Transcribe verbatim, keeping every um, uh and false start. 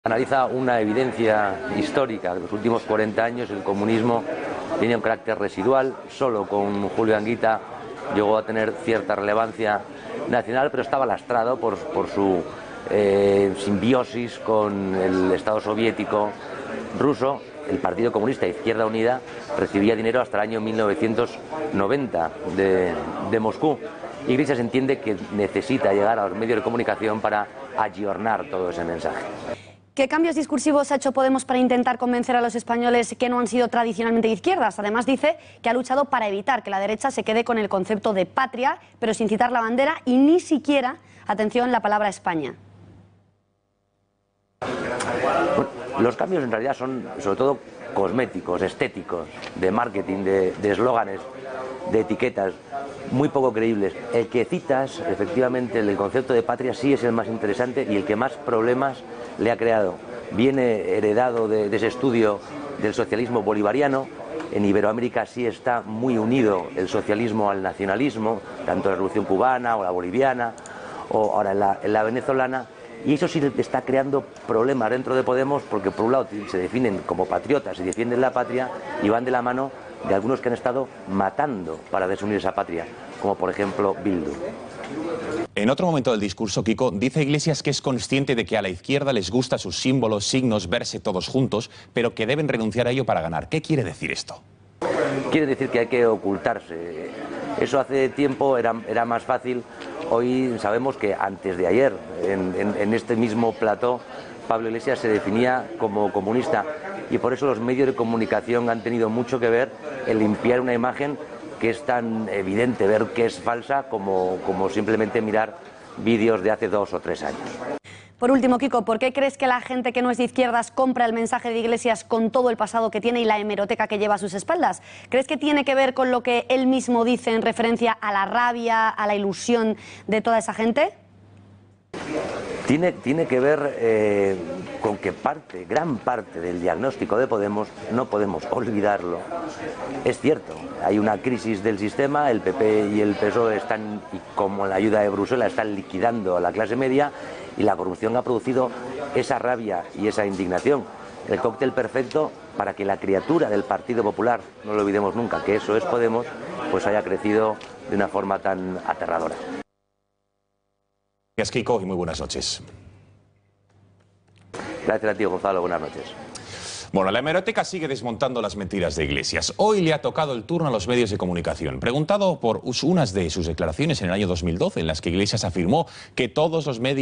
Analiza una evidencia histórica. En los últimos cuarenta años el comunismo tenía un carácter residual, solo con Julio Anguita llegó a tener cierta relevancia nacional, pero estaba lastrado por, por su eh, simbiosis con el Estado soviético ruso. El Partido Comunista Izquierda Unida recibía dinero hasta el año mil novecientos noventa de, de Moscú. Iglesias entiende que necesita llegar a los medios de comunicación para ayornar todo ese mensaje. ¿Qué cambios discursivos ha hecho Podemos para intentar convencer a los españoles que no han sido tradicionalmente de izquierdas? Además dice que ha luchado para evitar que la derecha se quede con el concepto de patria, pero sin citar la bandera y ni siquiera, atención, la palabra España. Los cambios en realidad son sobre todo cosméticos, estéticos, de marketing, de eslóganes, de, de etiquetas, muy poco creíbles. El que citas, efectivamente, el concepto de patria sí es el más interesante y el que más problemas le ha creado. Viene heredado de, de ese estudio del socialismo bolivariano. En Iberoamérica sí está muy unido el socialismo al nacionalismo, tanto la Revolución Cubana o la boliviana, o ahora en la, en la venezolana. Y eso sí está creando problemas dentro de Podemos, porque por un lado se definen como patriotas y defienden la patria y van de la mano de algunos que han estado matando para desunir esa patria, como por ejemplo Bildu. En otro momento del discurso, Kiko, dice Iglesias que es consciente de que a la izquierda les gusta sus símbolos, signos, verse todos juntos, pero que deben renunciar a ello para ganar. ¿Qué quiere decir esto? Quiere decir que hay que ocultarse. Eso hace tiempo era, era más fácil. Hoy sabemos que antes de ayer, en, en, en este mismo plató, Pablo Iglesias se definía como comunista y por eso los medios de comunicación han tenido mucho que ver en limpiar una imagen que es tan evidente ver que es falsa como, como simplemente mirar vídeos de hace dos o tres años. Por último, Kiko, ¿por qué crees que la gente que no es de izquierdas compra el mensaje de Iglesias con todo el pasado que tiene y la hemeroteca que lleva a sus espaldas? ¿Crees que tiene que ver con lo que él mismo dice en referencia a la rabia, a la ilusión de toda esa gente? Tiene, tiene que ver eh, con que parte, gran parte del diagnóstico de Podemos, no podemos olvidarlo. Es cierto, hay una crisis del sistema, el P P y el P S O E están, y como la ayuda de Bruselas, están liquidando a la clase media y la corrupción ha producido esa rabia y esa indignación. El cóctel perfecto para que la criatura del Partido Popular, no lo olvidemos nunca, que eso es Podemos, pues haya crecido de una forma tan aterradora. Gracias, Kiko, y muy buenas noches. Gracias a ti, Gonzalo. Buenas noches. Bueno, la hemeroteca sigue desmontando las mentiras de Iglesias. Hoy le ha tocado el turno a los medios de comunicación. Preguntado por unas de sus declaraciones en el año dos mil doce, en las que Iglesias afirmó que todos los medios